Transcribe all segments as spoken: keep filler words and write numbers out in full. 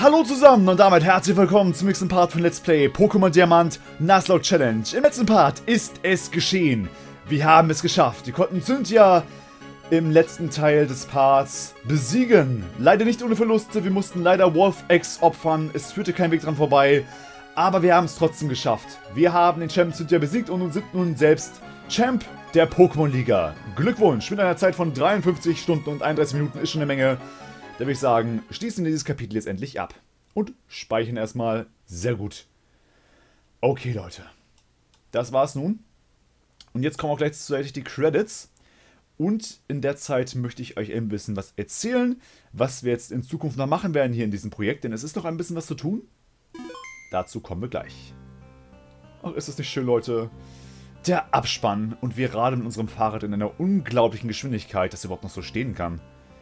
Hallo zusammen und damit herzlich willkommen zum nächsten Part von Let's Play Pokémon Diamant Nuzlocke Challenge. Im letzten Part ist es geschehen. Wir haben es geschafft. Wir konnten Cynthia im letzten Teil des Parts besiegen. Leider nicht ohne Verluste. Wir mussten leider Wolf-X opfern. Es führte kein Weg dran vorbei. Aber wir haben es trotzdem geschafft. Wir haben den Champ Cynthia besiegt und sind nun selbst Champ der Pokémon-Liga. Glückwunsch! Mit einer Zeit von dreiundfünfzig Stunden und einunddreißig Minuten ist schon eine Menge. Da würde ich sagen, schließen wir dieses Kapitel jetzt endlich ab. Und speichern erstmal. Sehr gut. Okay, Leute. Das war's nun. Und jetzt kommen auch gleichzeitig die Credits. Und in der Zeit möchte ich euch ein bisschen was erzählen, was wir jetzt in Zukunft noch machen werden hier in diesem Projekt. Denn es ist noch ein bisschen was zu tun. Dazu kommen wir gleich. Ach, ist das nicht schön, Leute? Der Abspann. Und wir radeln mit unserem Fahrrad in einer unglaublichen Geschwindigkeit, dass es überhaupt noch so stehen kann.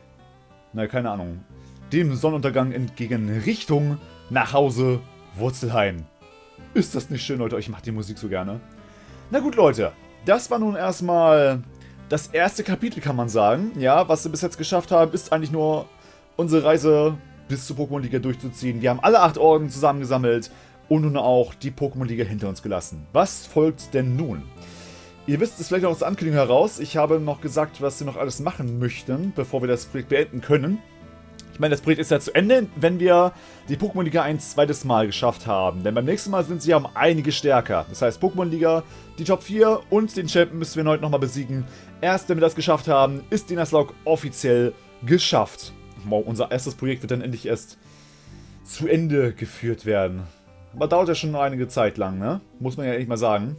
Na, keine Ahnung. Dem Sonnenuntergang entgegen Richtung nach Hause, Wurzelheim. Ist das nicht schön, Leute? Ich mache die Musik so gerne. Na gut, Leute. Das war nun erstmal das erste Kapitel, kann man sagen. Ja, was wir bis jetzt geschafft haben, ist eigentlich nur unsere Reise bis zur Pokémon-Liga durchzuziehen. Wir haben alle acht Orden zusammengesammelt und nun auch die Pokémon-Liga hinter uns gelassen. Was folgt denn nun? Ihr wisst es vielleicht auch aus der Ankündigung heraus. Ich habe noch gesagt, was wir noch alles machen möchten, bevor wir das Projekt beenden können. Ich meine, das Projekt ist ja zu Ende, wenn wir die Pokémon-Liga ein zweites Mal geschafft haben. Denn beim nächsten Mal sind sie ja um einige stärker. Das heißt, Pokémon-Liga, die Top vier und den Champion müssen wir heute nochmal besiegen. Erst wenn wir das geschafft haben, ist die Nuzlocke offiziell geschafft. Wow, unser erstes Projekt wird dann endlich erst zu Ende geführt werden. Aber dauert ja schon einige Zeit lang, ne? Muss man ja ehrlich mal sagen.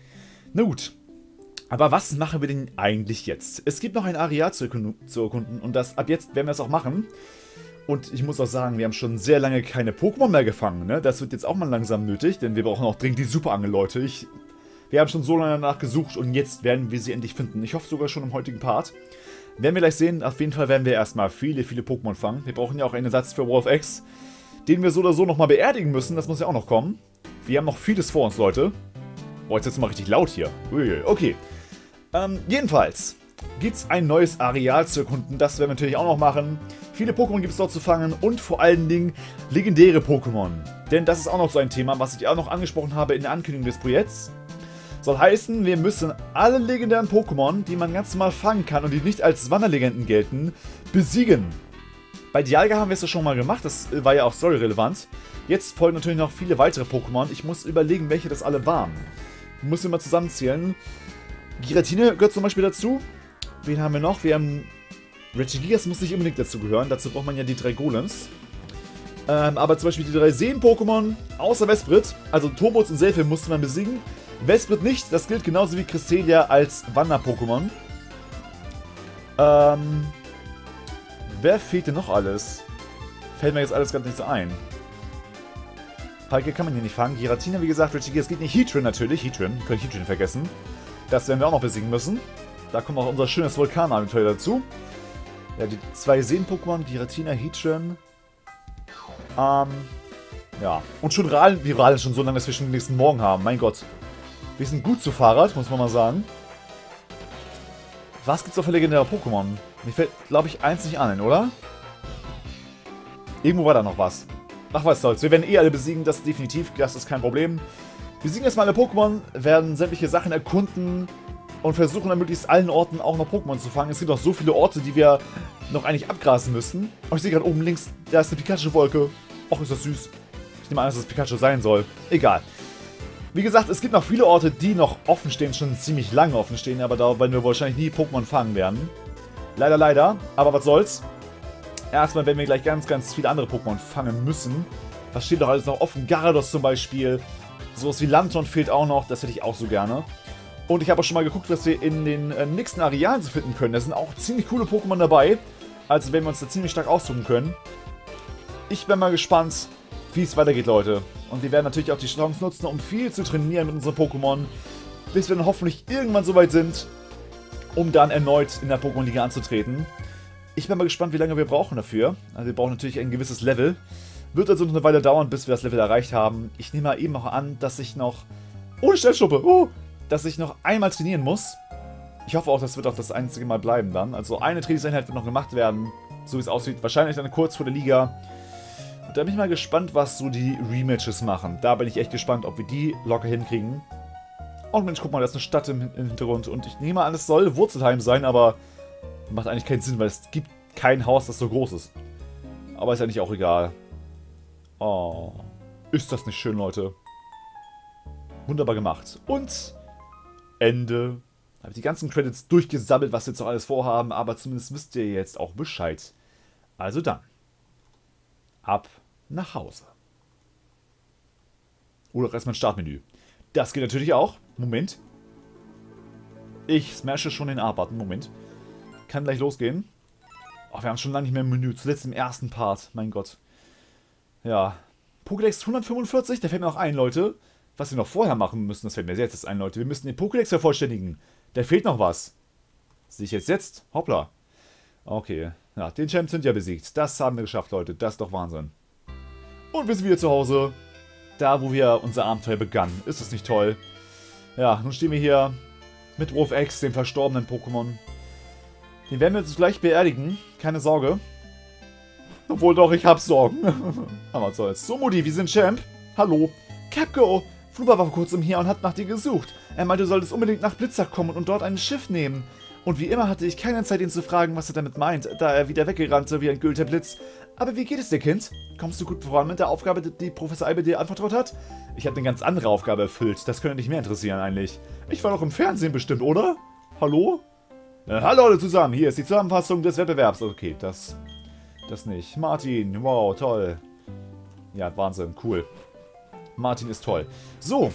Na gut. Aber was machen wir denn eigentlich jetzt? Es gibt noch ein Areal zu erkunden und das ab jetzt werden wir es auch machen. Und ich muss auch sagen, wir haben schon sehr lange keine Pokémon mehr gefangen, ne? Das wird jetzt auch mal langsam nötig, denn wir brauchen auch dringend die Superangel, Leute. Ich, wir haben schon so lange danach gesucht und jetzt werden wir sie endlich finden. Ich hoffe sogar schon im heutigen Part. Werden wir gleich sehen. Auf jeden Fall werden wir erstmal viele, viele Pokémon fangen. Wir brauchen ja auch einen Ersatz für Wolf-X, den wir so oder so nochmal beerdigen müssen. Das muss ja auch noch kommen. Wir haben noch vieles vor uns, Leute. Boah, jetzt ist es mal richtig laut hier. Uiui, okay. Ähm, jedenfalls gibt es ein neues Areal zu erkunden. Das werden wir natürlich auch noch machen. Viele Pokémon gibt es dort zu fangen und vor allen Dingen legendäre Pokémon. Denn das ist auch noch so ein Thema, was ich auch noch angesprochen habe in der Ankündigung des Projekts. Soll heißen, wir müssen alle legendären Pokémon, die man ganz normal fangen kann und die nicht als Wanderlegenden gelten, besiegen. Bei Dialga haben wir es ja schon mal gemacht, das war ja auch storyrelevant. Jetzt folgen natürlich noch viele weitere Pokémon. Ich muss überlegen, welche das alle waren. Ich muss immer zusammenzählen. Giratina gehört zum Beispiel dazu. Wen haben wir noch? Wir haben... Regigigas muss nicht unbedingt dazu gehören, dazu braucht man ja die drei Golems. Ähm, aber zum Beispiel die drei Seen-Pokémon, außer Vesprit, also Turboz und Selfie musste man besiegen. Vesprit nicht, das gilt genauso wie Cresselia als Wander-Pokémon. Ähm... Wer fehlt denn noch alles? Fällt mir jetzt alles gerade nicht so ein. Palkia kann man hier nicht fangen. Giratina, wie gesagt, Regigigas geht nicht. Heatran natürlich. Heatran, können Heatran vergessen. Das werden wir auch noch besiegen müssen. Da kommt auch unser schönes Vulkanabenteuer dazu. Ja, die zwei Seen-Pokémon, Giratina, Heatran. Ähm, ja. Und schon radeln, wir radeln schon so lange, dass wir schon den nächsten Morgen haben. Mein Gott. Wir sind gut zu Fahrrad, muss man mal sagen. Was gibt's noch für legendäre Pokémon? Mir fällt, glaube ich, eins nicht ein, oder? Irgendwo war da noch was. Ach, was soll's. Wir werden eh alle besiegen, das definitiv. Das ist kein Problem. Wir besiegen erstmal alle Pokémon, werden sämtliche Sachen erkunden und versuchen an möglichst allen Orten auch noch Pokémon zu fangen. Es gibt auch so viele Orte, die wir noch eigentlich abgrasen müssen. Aber ich sehe gerade oben links, da ist eine Pikachu-Wolke. Och, ist das süß. Ich nehme an, dass das Pikachu sein soll. Egal. Wie gesagt, es gibt noch viele Orte, die noch offen stehen, schon ziemlich lange offen stehen, aber da werden wir wahrscheinlich nie Pokémon fangen werden. Leider, leider. Aber was soll's. Erstmal werden wir gleich ganz, ganz viele andere Pokémon fangen müssen. Was steht doch alles noch offen? Gyarados zum Beispiel. Sowas wie Lantern fehlt auch noch. Das hätte ich auch so gerne. Und ich habe auch schon mal geguckt, was wir in den äh, nächsten Arealen zu finden können. Da sind auch ziemlich coole Pokémon dabei. Also werden wir uns da ziemlich stark aussuchen können. Ich bin mal gespannt, wie es weitergeht, Leute. Und wir werden natürlich auch die Chance nutzen, um viel zu trainieren mit unseren Pokémon. Bis wir dann hoffentlich irgendwann soweit sind, um dann erneut in der Pokémon-Liga anzutreten. Ich bin mal gespannt, wie lange wir brauchen dafür. Also wir brauchen natürlich ein gewisses Level. Wird also noch eine Weile dauern, bis wir das Level erreicht haben. Ich nehme mal eben noch an, dass ich noch... Oh, eine Stellschuppe! Oh! Dass ich noch einmal trainieren muss. Ich hoffe auch, das wird auch das einzige Mal bleiben dann. Also eine Trainingseinheit wird noch gemacht werden. So wie es aussieht. Wahrscheinlich dann kurz vor der Liga. Da bin ich mal gespannt, was so die Rematches machen. Da bin ich echt gespannt, ob wir die locker hinkriegen. Und Mensch, guck mal, da ist eine Stadt im, im Hintergrund. Und ich nehme an, es soll Wurzelheim sein, aber macht eigentlich keinen Sinn, weil es gibt kein Haus, das so groß ist. Aber ist ja nicht auch egal. Oh, ist das nicht schön, Leute? Wunderbar gemacht. Und Ende. Habe ich die ganzen Credits durchgesammelt, was wir jetzt noch alles vorhaben, aber zumindest wisst ihr jetzt auch Bescheid. Also dann. Ab nach Hause. Oder erstmal ein Startmenü. Das geht natürlich auch. Moment. Ich smashe schon den A-Button. Moment. Kann gleich losgehen. Oh, wir haben schon lange nicht mehr im Menü. Zuletzt im ersten Part. Mein Gott. Ja. Pokédex hundertfünfundvierzig. Da fällt mir auch ein, Leute. Was wir noch vorher machen müssen, das fällt mir jetzt ein, Leute. Wir müssen den Pokédex vervollständigen. Da fehlt noch was. Sehe ich jetzt jetzt? Hoppla. Okay. Ja, den Champ sind ja besiegt. Das haben wir geschafft, Leute. Das ist doch Wahnsinn. Und wir sind wieder zu Hause. Da, wo wir unser Abenteuer begannen. Ist das nicht toll? Ja, nun stehen wir hier mit Wolf-X, dem verstorbenen Pokémon. Den werden wir jetzt gleich beerdigen. Keine Sorge. Obwohl doch, ich hab Sorgen. Aber was soll's. So, Mutti, wir sind Champ. Hallo. Capco. Fluba war vor kurzem hier und hat nach dir gesucht. Er meinte, du solltest unbedingt nach Blitzach kommen und dort ein Schiff nehmen. Und wie immer hatte ich keine Zeit, ihn zu fragen, was er damit meint, da er wieder weggerannte wie ein gülter Blitz. Aber wie geht es dir, Kind? Kommst du gut voran mit der Aufgabe, die Professor Albe dir anvertraut hat? Ich habe eine ganz andere Aufgabe erfüllt. Das könnte dich mehr interessieren eigentlich. Ich war doch im Fernsehen bestimmt, oder? Hallo? Äh, hallo alle zusammen. Hier ist die Zusammenfassung des Wettbewerbs. Okay, das... Das nicht. Martin, wow, toll. Ja, Wahnsinn, cool. Martin ist toll. So.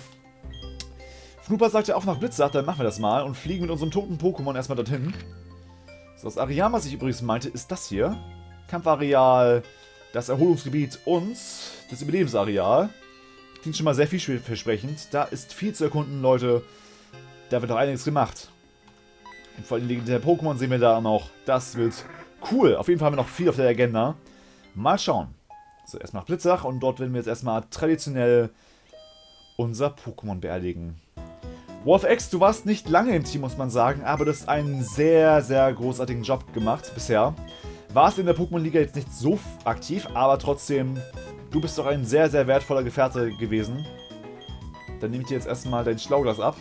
Fnupa sagt ja auch nach Blitzach, dann machen wir das mal und fliegen mit unserem toten Pokémon erstmal dorthin. So, das Areal, was ich übrigens meinte, ist das hier. Kampfareal, das Erholungsgebiet und das Überlebensareal. Klingt schon mal sehr vielversprechend. Da ist viel zu erkunden, Leute. Da wird noch einiges gemacht. Und vor allem legendäre Pokémon sehen wir da noch. Das wird cool. Auf jeden Fall haben wir noch viel auf der Agenda. Mal schauen. So, erstmal nach Blitzach und dort werden wir jetzt erstmal traditionell unser Pokémon beerdigen. Wolf-X, du warst nicht lange im Team, muss man sagen, aber du hast einen sehr, sehr großartigen Job gemacht bisher. Warst in der Pokémon-Liga jetzt nicht so aktiv, aber trotzdem, du bist doch ein sehr, sehr wertvoller Gefährte gewesen. Dann nehme ich dir jetzt erstmal dein Schlauglas ab.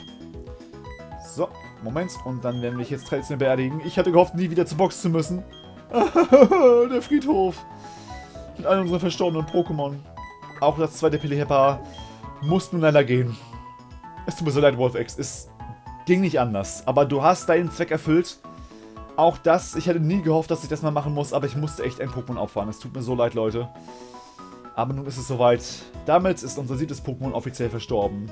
So, Moment, und dann werden wir dich jetzt traditionell beerdigen. Ich hatte gehofft, nie wieder zur Box zu müssen. Der Friedhof. Mit all unseren verstorbenen Pokémon. Auch das zweite Pelehepa muss nun leider gehen. Es tut mir so leid, Wolf-X. Es ging nicht anders. Aber du hast deinen Zweck erfüllt. Auch das, ich hätte nie gehofft, dass ich das mal machen muss, aber ich musste echt ein Pokémon opfern. Es tut mir so leid, Leute. Aber nun ist es soweit. Damit ist unser siebtes Pokémon offiziell verstorben.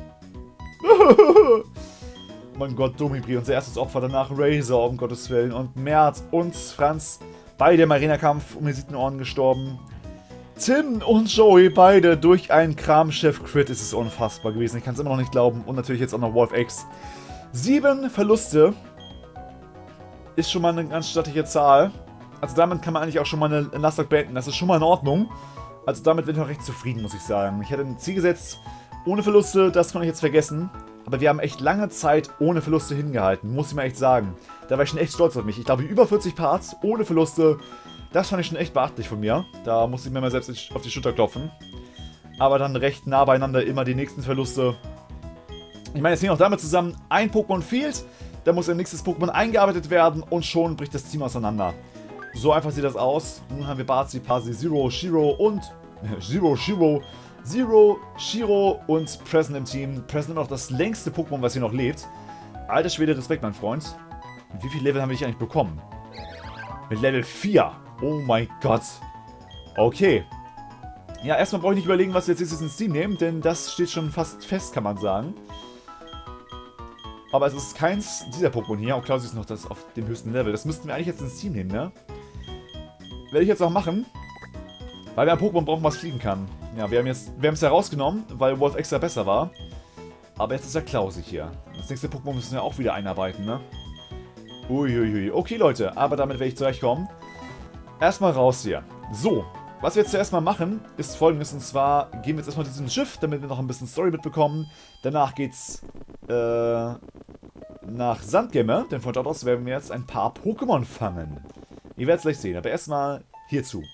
Mein Gott, Domibri, unser erstes Opfer. Danach Razor, um Gottes Willen. Und Mert und Franz, beide im Arena-Kampf um den siebten Orden gestorben. Tim und Joey, beide durch einen Kramchef-Crit. Es ist unfassbar gewesen. Ich kann es immer noch nicht glauben. Und natürlich jetzt auch noch Wolf-X. Sieben Verluste. Ist schon mal eine ganz stattliche Zahl. Also damit kann man eigentlich auch schon mal eine Nuzlocke beenden. Das ist schon mal in Ordnung. Also damit bin ich auch recht zufrieden, muss ich sagen. Ich hätte ein Ziel gesetzt, ohne Verluste, das kann ich jetzt vergessen. Aber wir haben echt lange Zeit ohne Verluste hingehalten, muss ich mal echt sagen. Da war ich schon echt stolz auf mich. Ich glaube, über vierzig Parts ohne Verluste, das fand ich schon echt beachtlich von mir. Da musste ich mir mal selbst auf die Schulter klopfen. Aber dann recht nah beieinander immer die nächsten Verluste. Ich meine, es hängt auch damit zusammen, ein Pokémon fehlt, da muss ein nächstes Pokémon eingearbeitet werden und schon bricht das Team auseinander. So einfach sieht das aus. Nun haben wir Barzi, Parsi, Zero, Shiro und... Zero, Shiro, Zero, Shiro und Present im Team. Present immer noch das längste Pokémon, was hier noch lebt. Alter Schwede, Respekt, mein Freund. Mit wie viel Level haben wir dich eigentlich bekommen? Mit Level vier. Oh mein Gott. Okay. Ja, erstmal brauche ich nicht überlegen, was wir jetzt ins Team nehmen, denn das steht schon fast fest, kann man sagen. Aber es ist keins dieser Pokémon hier. Auch Klausi ist noch das auf dem höchsten Level. Das müssten wir eigentlich jetzt ins Team nehmen, ne? Werde ich jetzt auch machen. Weil wir ein Pokémon brauchen, was fliegen kann. Ja, wir haben jetzt, wir haben es ja rausgenommen, weil Wolf extra besser war. Aber jetzt ist ja Klausi hier. Das nächste Pokémon müssen wir auch wieder einarbeiten, ne? Uiuiui. Okay, Leute, aber damit werde ich zurechtkommen. Erstmal raus hier. So, was wir jetzt zuerst mal machen, ist folgendes. Und zwar gehen wir jetzt erstmal diesem Schiff, damit wir noch ein bisschen Story mitbekommen. Danach geht's äh, nach Sandgemme, denn von dort aus werden wir jetzt ein paar Pokémon fangen. Ihr werdet es gleich sehen, aber erstmal hierzu.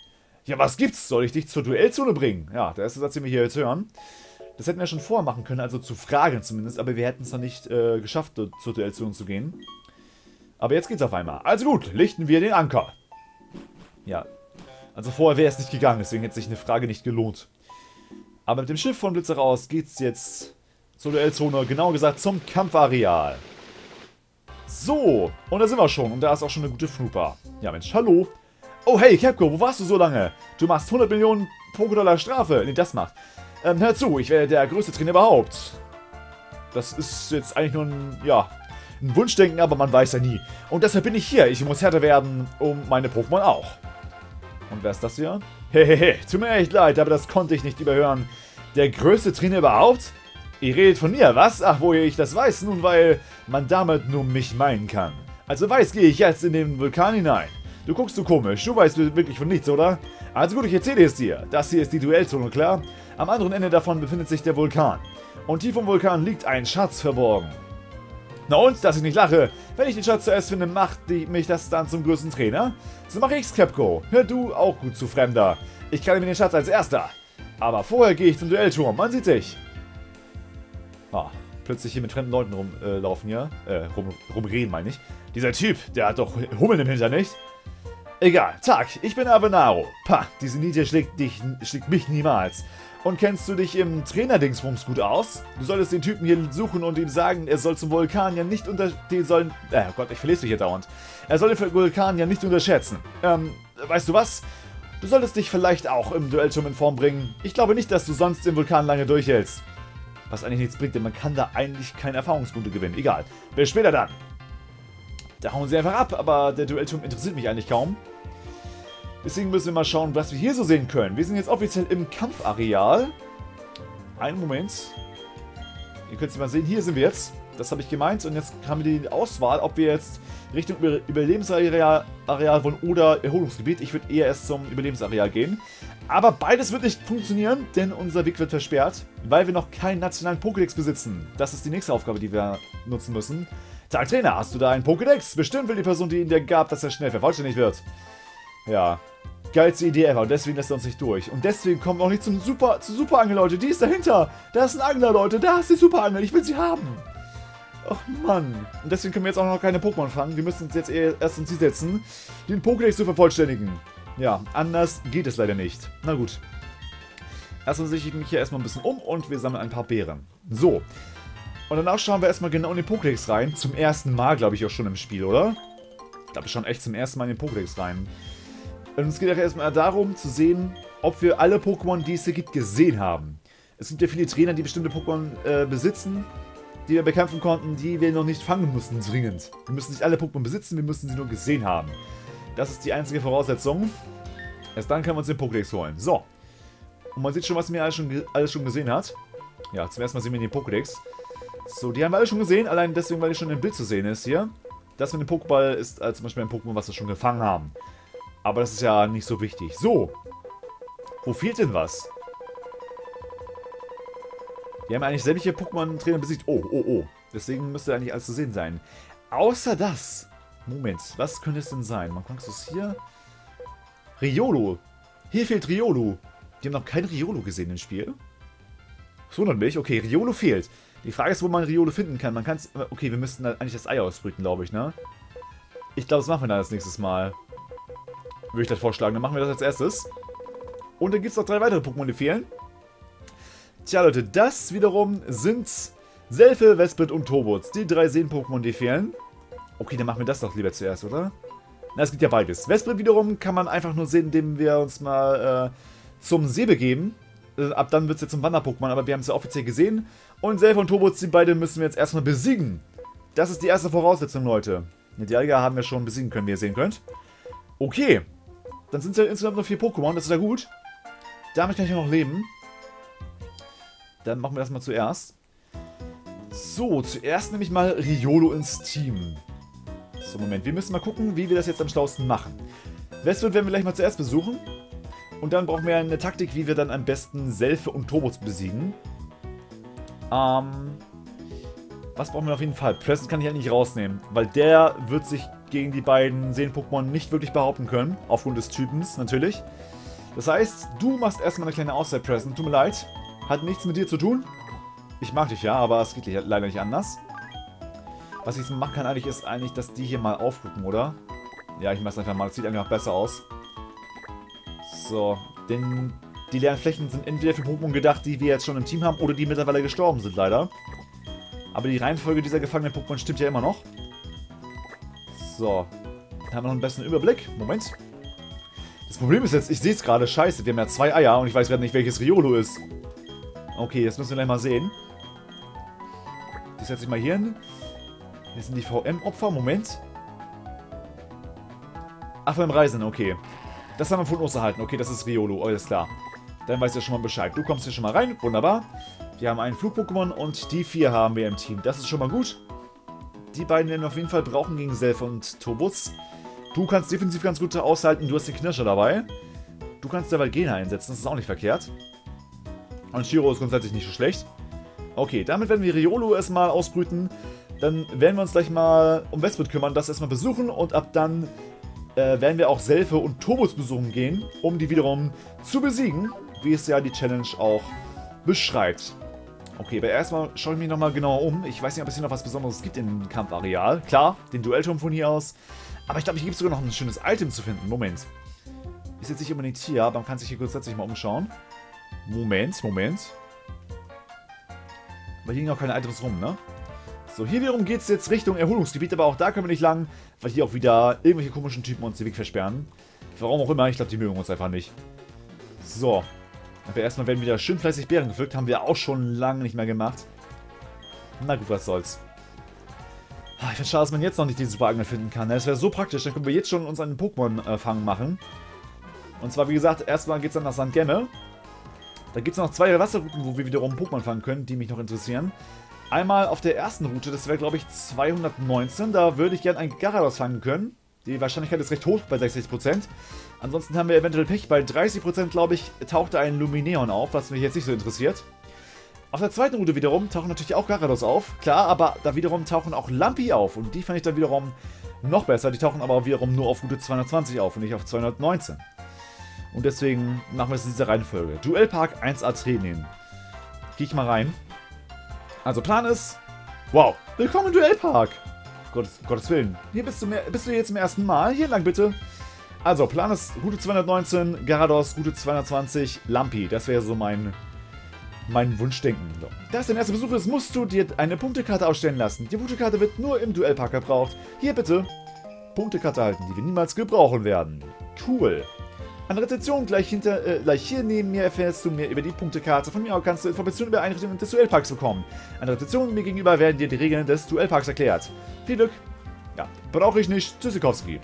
Ja, was gibt's? Soll ich dich zur Duellzone bringen? Ja, der erste Satz, den wir hier jetzt hören. Das hätten wir schon vorher machen können, also zu fragen zumindest, aber wir hätten es noch nicht äh, geschafft, zur Duellzone zu gehen. Aber jetzt geht's auf einmal. Also gut, lichten wir den Anker. Ja, also vorher wäre es nicht gegangen, deswegen hätte sich eine Frage nicht gelohnt. Aber mit dem Schiff von Blitze raus geht's jetzt zur Duellzone, genau gesagt zum Kampfareal. So, und da sind wir schon. Und da ist auch schon eine gute Flupa. Ja, Mensch, hallo. Oh, hey, Capco, wo warst du so lange? Du machst hundert Millionen Pokédollar Strafe. Nee, das macht. Ähm, hör zu, ich werde der größte Trainer überhaupt. Das ist jetzt eigentlich nur ein, ja, ein Wunschdenken, aber man weiß ja nie. Und deshalb bin ich hier. Ich muss härter werden, um meine Pokémon auch. Und wer ist das hier? Hehehe, tut mir echt leid, aber das konnte ich nicht überhören. Der größte Trainer überhaupt? Ihr redet von mir, was? Ach, woher ich das weiß? Nun, weil man damit nur mich meinen kann. Also weiß, gehe ich jetzt in den Vulkan hinein. Du guckst so komisch, du weißt wirklich von nichts, oder? Also gut, ich erzähle es dir. Das hier ist die Duellzone, klar? Am anderen Ende davon befindet sich der Vulkan. Und tief im Vulkan liegt ein Schatz verborgen. Na und, dass ich nicht lache. Wenn ich den Schatz zuerst finde, macht die, mich das dann zum größten Trainer? So mache ich's, Capco. Hör du auch gut zu, Fremder. Ich kann mir den Schatz als Erster. Aber vorher gehe ich zum Duellturm. Man sieht sich. Ah, plötzlich hier mit fremden Leuten rumlaufen, äh, ja? Äh, rum, rumreden, meine ich. Dieser Typ, der hat doch Hummeln im Hintern, nicht? Egal, Tag, ich bin Avenaro. Pah, diese Niete schlägt, dich, schlägt mich niemals. Und kennst du dich im Trainer-Dingsbums gut aus? Du solltest den Typen hier suchen und ihm sagen, er soll zum Vulkan ja nicht unter... Den sollen... Äh, Gott, ich verlese mich hier dauernd. Er soll den Vulkan ja nicht unterschätzen. Ähm, weißt du was? Du solltest dich vielleicht auch im Duellturm in Form bringen. Ich glaube nicht, dass du sonst den Vulkan lange durchhältst. Was eigentlich nichts bringt, denn man kann da eigentlich keine Erfahrungspunkte gewinnen. Egal. Bis später dann. Da hauen sie einfach ab, aber der Duellturm interessiert mich eigentlich kaum. Deswegen müssen wir mal schauen, was wir hier so sehen können. Wir sind jetzt offiziell im Kampfareal. Einen Moment. Ihr könnt es mal sehen, hier sind wir jetzt. Das habe ich gemeint. Und jetzt haben wir die Auswahl, ob wir jetzt Richtung Über Überlebensareal Areal wollen oder Erholungsgebiet. Ich würde eher erst zum Überlebensareal gehen. Aber beides wird nicht funktionieren, denn unser Weg wird versperrt, weil wir noch keinen nationalen Pokédex besitzen. Das ist die nächste Aufgabe, die wir nutzen müssen. Tag Trainer, hast du da einen Pokédex? Bestimmt will die Person, die ihn dir gab, dass er schnell vervollständigt wird. Ja, geilste Idee ever und deswegen lässt er uns nicht durch. Und deswegen kommen wir auch nicht zum Super, zu Superangel, Leute. Die ist dahinter. Da ist ein Angler, Leute. Da ist die Superangel. Ich will sie haben. Ach Mann. Und deswegen können wir jetzt auch noch keine Pokémon fangen. Wir müssen uns jetzt erst ins Ziel setzen, den Pokédex zu vervollständigen. Ja, anders geht es leider nicht. Na gut. Erstmal sehe ich mich hier erstmal ein bisschen um und wir sammeln ein paar Beeren. So. Und danach schauen wir erstmal genau in den Pokédex rein. Zum ersten Mal, glaube ich, auch schon im Spiel, oder? Ich glaube, wir schauen echt zum ersten Mal in den Pokédex rein. Und es geht ja erstmal darum, zu sehen, ob wir alle Pokémon, die es hier gibt, gesehen haben. Es gibt ja viele Trainer, die bestimmte Pokémon äh, besitzen, die wir bekämpfen konnten, die wir noch nicht fangen mussten, dringend. Wir müssen nicht alle Pokémon besitzen, wir müssen sie nur gesehen haben. Das ist die einzige Voraussetzung. Erst dann können wir uns den Pokédex holen. So. Und man sieht schon, was mir alles schon, alles schon gesehen hat. Ja, zum ersten Mal sehen wir den Pokédex. So, die haben wir alle schon gesehen, allein deswegen, weil die schon im Bild zu sehen ist hier. Das mit dem Pokéball ist äh, zum Beispiel ein Pokémon, was wir schon gefangen haben. Aber das ist ja nicht so wichtig. So. Wo fehlt denn was? Wir haben eigentlich sämtliche Pokémon-Trainer besiegt. Oh, oh, oh. Deswegen müsste eigentlich alles zu sehen sein. Außer das. Moment, was könnte es denn sein? Man kann es hier. Riolu. Hier fehlt Riolu. Die haben noch kein Riolu gesehen im Spiel. Das wundert mich. Okay, Riolu fehlt. Die Frage ist, wo man Riolu finden kann. Man kann es. Okay, wir müssten da eigentlich das Ei ausbrüten, glaube ich, ne? Ich glaube, das machen wir dann das nächste Mal. Würde ich das vorschlagen. Dann machen wir das als erstes. Und dann gibt es noch drei weitere Pokémon, die fehlen. Tja, Leute, das wiederum sind Selfe, Wesprit und Tobots. Die drei Seen-Pokémon, die fehlen. Okay, dann machen wir das doch lieber zuerst, oder? Na, es gibt ja beides. Wesprit wiederum kann man einfach nur sehen, indem wir uns mal äh, zum See begeben. Äh, ab dann wird es jetzt zum Wander-Pokémon, aber wir haben es ja offiziell gesehen. Und Selfe und Tobots, die beiden müssen wir jetzt erstmal besiegen. Das ist die erste Voraussetzung, Leute. Die Alga haben wir schon besiegen können, wie ihr sehen könnt. Okay. Dann sind es ja insgesamt noch vier Pokémon, das ist ja gut. Damit kann ich ja noch leben. Dann machen wir das mal zuerst. So, zuerst nehme ich mal Riolu ins Team. So, Moment, wir müssen mal gucken, wie wir das jetzt am schlausten machen. Westwood werden wir gleich mal zuerst besuchen. Und dann brauchen wir eine Taktik, wie wir dann am besten Selfe und Tobots besiegen. Ähm... Was brauchen wir auf jeden Fall? Preston kann ich halt nicht rausnehmen, weil der wird sich gegen die beiden Seen-Pokémon nicht wirklich behaupten können. Aufgrund des Typens, natürlich. Das heißt, du machst erstmal eine kleine Auszeit pressen. Tut mir leid. Hat nichts mit dir zu tun. Ich mag dich ja, aber es geht leider nicht anders. Was ich jetzt machen kann eigentlich, ist eigentlich, dass die hier mal aufgucken, oder? Ja, ich mach's einfach mal. Das sieht einfach besser aus. So, denn die leeren Flächen sind entweder für Pokémon gedacht, die wir jetzt schon im Team haben, oder die mittlerweile gestorben sind, leider. Aber die Reihenfolge dieser gefangenen Pokémon stimmt ja immer noch. So, dann haben wir noch einen besseren Überblick. Moment. Das Problem ist jetzt, ich sehe es gerade, scheiße, wir haben ja zwei Eier und ich weiß gerade nicht, welches Riolo ist. Okay, jetzt müssen wir gleich mal sehen. Die setze ich mal hier hin. Hier sind die V M-Opfer, Moment. Ach, beim Reisen, okay. Das haben wir von uns erhalten. Okay, das ist Riolo, alles klar. Dann weiß ich ja schon mal Bescheid. Du kommst hier schon mal rein, wunderbar. Wir haben einen Flug-Pokémon und die vier haben wir im Team. Das ist schon mal gut. Die beiden werden wir auf jeden Fall brauchen gegen Self und Tobus. Du kannst defensiv ganz gut aushalten, du hast den Knirscher dabei. Du kannst dabei Gena einsetzen, das ist auch nicht verkehrt. Und Shiro ist grundsätzlich nicht so schlecht. Okay, damit werden wir Riolo erstmal ausbrüten. Dann werden wir uns gleich mal um Westwood kümmern, das erstmal besuchen und ab dann äh, werden wir auch Selfe und Tobus besuchen gehen, um die wiederum zu besiegen, wie es ja die Challenge auch beschreibt. Okay, aber erstmal schaue ich mich nochmal genauer um. Ich weiß nicht, ob es hier noch was Besonderes gibt im Kampfareal. Klar, den Duellturm von hier aus. Aber ich glaube, hier gibt es sogar noch ein schönes Item zu finden. Moment. Ist jetzt nicht unbedingt hier, aber man kann sich hier grundsätzlich mal umschauen. Moment, Moment. Aber hier liegen auch keine Items rum, ne? So, hier wiederum geht es jetzt Richtung Erholungsgebiet, aber auch da können wir nicht lang, weil hier auch wieder irgendwelche komischen Typen uns den Weg versperren. Warum auch immer, ich glaube, die mögen uns einfach nicht. So. Aber erstmal werden wieder schön fleißig Beeren gepflückt. Haben wir auch schon lange nicht mehr gemacht. Na gut, was soll's. Ich finde es schade, dass man jetzt noch nicht die Super Angel finden kann. Das wäre so praktisch, dann können wir jetzt schon uns einen Pokémon-Fang machen. Und zwar, wie gesagt, erstmal geht es dann nach Sankt Gemme. Da gibt es noch zwei Wasserrouten, wo wir wiederum Pokémon fangen können, die mich noch interessieren. Einmal auf der ersten Route, das wäre glaube ich zweihundertneunzehn. Da würde ich gerne einen Gyarados fangen können. Die Wahrscheinlichkeit ist recht hoch, bei sechzig Prozent. Ansonsten haben wir eventuell Pech. Bei dreißig Prozent, glaube ich, tauchte ein Lumineon auf, was mich jetzt nicht so interessiert. Auf der zweiten Route wiederum tauchen natürlich auch Gyarados auf. Klar, aber da wiederum tauchen auch Lampi auf. Und die fand ich dann wiederum noch besser. Die tauchen aber wiederum nur auf Route zweihundertzwanzig auf und nicht auf zweihundertneunzehn. Und deswegen machen wir es in dieser Reihenfolge. Duellpark eins A Training. Gehe ich mal rein. Also Plan ist... Wow, willkommen im Duellpark. Gottes, Gottes Willen. Hier bist du, mehr, bist du jetzt zum ersten Mal. Hier lang bitte. Also, Plan ist Route zweihundertneunzehn, Gyarados, Route zweihundertzwanzig, Lampi. Das wäre so mein, mein Wunschdenken. So. Da es dein erster Besuch ist, musst du dir eine Punktekarte ausstellen lassen. Die Punktekarte wird nur im Duellpark gebraucht. Hier bitte. Punktekarte halten, die wir niemals gebrauchen werden. Cool. An der Rezeption gleich, hinter, äh, gleich hier neben mir erfährst du mehr über die Punktekarte. Von mir aus kannst du Informationen über Einrichtungen des Duellparks bekommen. An der Rezeption mir gegenüber werden dir die Regeln des Duellparks erklärt. Viel Glück. Ja, brauche ich nicht. Tschüssikowski.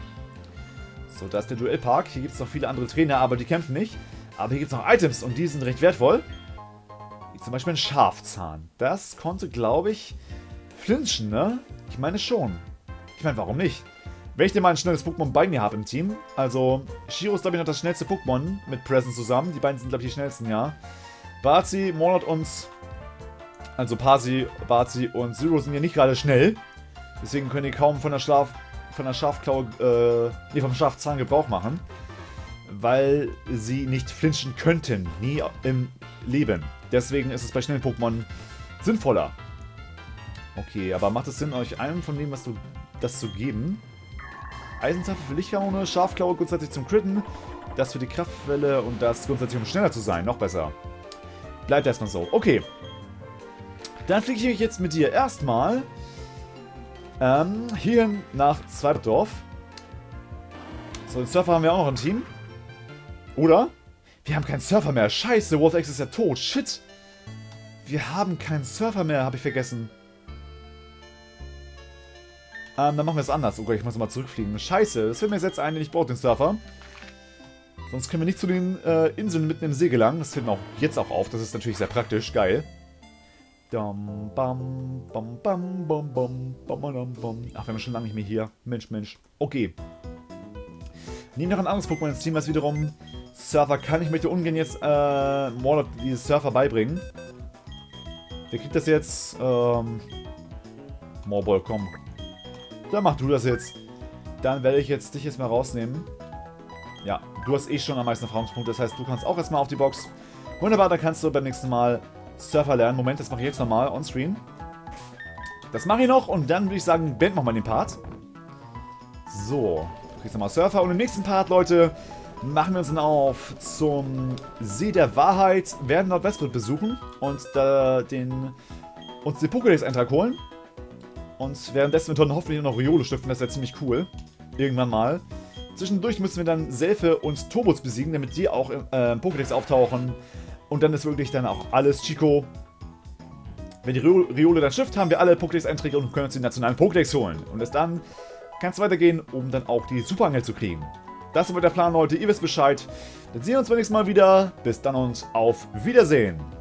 So, da ist der Duellpark. Hier gibt es noch viele andere Trainer, aber die kämpfen nicht. Aber hier gibt es noch Items und die sind recht wertvoll. Wie zum Beispiel ein Schafzahn. Das konnte, glaube ich, flinchen, ne? Ich meine schon. Ich meine, warum nicht? Wenn ich denn mal ein schnelles Pokémon bei mir habe im Team. Also, Shiro ist, glaube ich, noch das schnellste Pokémon mit Presence zusammen. Die beiden sind, glaube ich, die schnellsten, ja. Barzi, Monot und... Also Pasi, Barzi und Zero sind ja nicht gerade schnell. Deswegen können die kaum von der Schlaf... von der Schafklaue... Äh... Nee, vom Schafzahn Gebrauch machen. Weil sie nicht flinchen könnten. Nie im Leben. Deswegen ist es bei schnellen Pokémon sinnvoller. Okay, aber macht es Sinn, euch einem von dem, was du... das zu geben? Eisenzapfe für Lichtkanone, Schafklaue grundsätzlich zum Critten, das für die Kraftwelle und das grundsätzlich um schneller zu sein, noch besser. Bleibt erstmal so. Okay. Dann fliege ich jetzt mit dir erstmal ähm, hierhin nach Zweibdorf. So, den Surfer haben wir auch noch im Team. Oder? Wir haben keinen Surfer mehr. Scheiße, Wolfex ist ja tot. Shit. Wir haben keinen Surfer mehr, habe ich vergessen. Ähm, dann machen wir es anders. Oh Gott, ich muss mal zurückfliegen. Scheiße, das fällt mir jetzt ein, denn ich brauche den Surfer. Sonst können wir nicht zu den äh, Inseln mitten im See gelangen. Das fällt mir auch jetzt auch auf. Das ist natürlich sehr praktisch. Geil. Dum, bam, bam, bam, bam, bam, bam, bam, bam. Ach, wir haben schon lange nicht mehr hier. Mensch, Mensch. Okay. Nehmen noch ein anderes Pokémon ins Team, was wiederum Surfer kann. Ich möchte ungern jetzt äh, Morlot dieses Surfer beibringen. Wer kriegt das jetzt? Ähm, Morbol, komm. Dann mach du das jetzt. Dann werde ich jetzt dich jetzt mal rausnehmen. Ja, du hast eh schon am meisten Erfahrungspunkte, das heißt, du kannst auch erstmal auf die Box. Wunderbar, dann kannst du beim nächsten Mal Surfer lernen. Moment, das mache ich jetzt nochmal on-screen. Das mache ich noch und dann würde ich sagen, beenden wir mal den Part. So, du kriegst nochmal Surfer und im nächsten Part, Leute, machen wir uns dann auf zum See der Wahrheit, werden Nordwestwood besuchen und da den, uns den Pokédex-Eintrag holen. Und währenddessen wir dann hoffentlich noch Riolo stiften, das wäre ziemlich cool. Irgendwann mal. Zwischendurch müssen wir dann Selfe und Turbots besiegen, damit die auch im äh, Pokédex auftauchen. Und dann ist wirklich dann auch alles Chico. Wenn die Riole dann schifft, haben wir alle Pokédex-Einträge und können uns den nationalen Pokédex holen. Und erst dann kann es weitergehen, um dann auch die Superangel zu kriegen. Das ist aber der Plan, Leute. Ihr wisst Bescheid. Dann sehen wir uns beim nächsten Mal wieder. Bis dann und auf Wiedersehen.